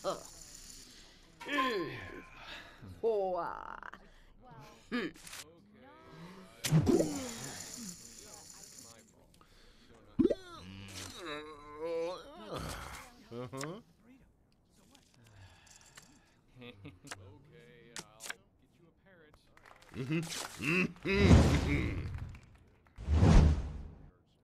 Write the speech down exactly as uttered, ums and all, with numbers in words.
Oh, ah. Hmm. Uh-huh. Okay, I'll get you a parrot. Mm-hmm. Mm-hmm.